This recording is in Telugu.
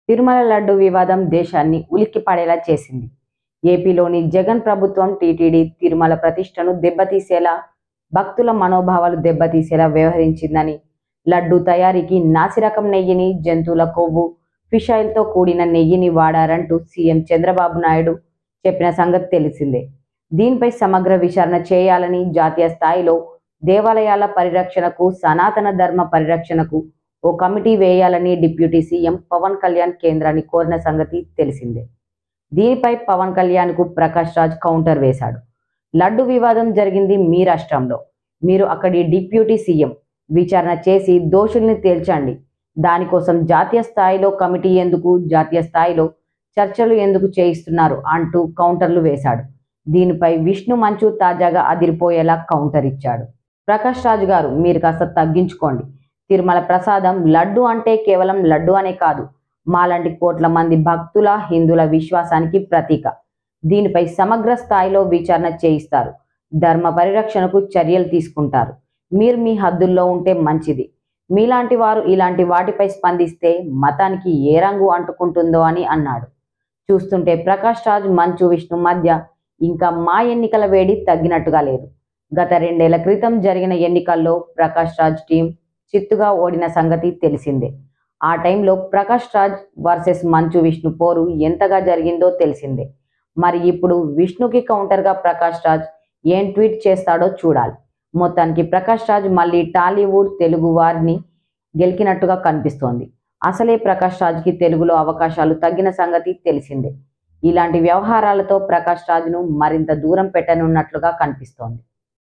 తిరుమల లడ్డు వివాదం దేశాన్ని ఉలిక్కిపడేలా చేసింది. ఏపీలోని జగన్ ప్రభుత్వం టీటీడీ తిరుమల ప్రతిష్టను దెబ్బతీసేలా, భక్తుల మనోభావాలు దెబ్బతీసేలా వ్యవహరించిందని, లడ్డు తయారీకి నాసిరకం నెయ్యిని, జంతువుల కొవ్వు, ఫిష్ ఆయిల్తో కూడిన నెయ్యిని వాడారంటూ సీఎం చంద్రబాబు నాయుడు చెప్పిన సంగతి తెలిసిందే. దీనిపై సమగ్ర విచారణ చేయాలని, జాతీయ స్థాయిలో దేవాలయాల పరిరక్షణకు, సనాతన ధర్మ పరిరక్షణకు ఓ కమిటీ వేయాలని డిప్యూటీ సీఎం పవన్ కళ్యాణ్ కేంద్రాన్ని కోరిన సంగతి తెలిసిందే. దీనిపై పవన్ కళ్యాణ్కు ప్రకాష్ రాజ్ కౌంటర్ వేశాడు. లడ్డు వివాదం జరిగింది మీ రాష్ట్రంలో, మీరు అక్కడి డిప్యూటీ సీఎం, విచారణ చేసి దోషుల్ని తేల్చండి. దానికోసం జాతీయ స్థాయిలో కమిటీ ఎందుకు, జాతీయ స్థాయిలో చర్చలు ఎందుకు చేయిస్తున్నారు అంటూ కౌంటర్లు వేశాడు. దీనిపై విష్ణు మంచు తాజాగా అదిరిపోయేలా కౌంటర్ ఇచ్చాడు. ప్రకాష్ రాజ్ గారు, మీరు కాస్త తగ్గించుకోండి. తిరుమల ప్రసాదం లడ్డు అంటే కేవలం లడ్డు అనే కాదు, మాలాంటి కోట్ల మంది భక్తుల, హిందువుల విశ్వాసానికి ప్రతీక. దీనిపై సమగ్ర స్థాయిలో విచారణ చేయిస్తారు, ధర్మ పరిరక్షణకు చర్యలు తీసుకుంటారు. మీరు మీ హద్దుల్లో ఉంటే మంచిది. మీలాంటి వారు ఇలాంటి వాటిపై స్పందిస్తే మతానికి ఏ రంగు అంటుకుంటుందో అని అన్నాడు. చూస్తుంటే ప్రకాష్ రాజ్, మంచు విష్ణు మధ్య ఇంకా మా ఎన్నికల వేడి తగ్గినట్టుగా లేదు. గత 2 ఏళ్ల క్రితం జరిగిన ఎన్నికల్లో ప్రకాష్ రాజ్ టీం చిత్తుగా ఓడిన సంగతి తెలిసిందే. ఆ టైంలో ప్రకాష్ రాజ్ వర్సెస్ మంచు విష్ణు పోరు ఎంతగా జరిగిందో తెలిసిందే. మరి ఇప్పుడు విష్ణుకి కౌంటర్గా ప్రకాష్ రాజ్ ఏం ట్వీట్ చేస్తాడో చూడాలి. మొత్తానికి ప్రకాష్ రాజ్ మళ్ళీ టాలీవుడ్ తెలుగు వారిని గెలికినట్టుగా కనిపిస్తోంది. అసలే ప్రకాష్ రాజ్కి తెలుగులో అవకాశాలు తగ్గిన సంగతి తెలిసిందే. ఇలాంటి వ్యవహారాలతో ప్రకాష్ రాజ్ను మరింత దూరం పెట్టనున్నట్లుగా కనిపిస్తోంది.